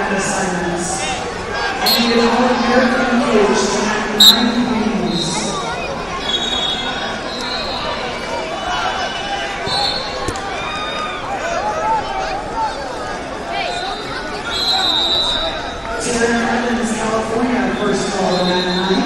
mat assignments. And he was All-American engaged to have 9 games. Taryn Evans, California, first goal of that night.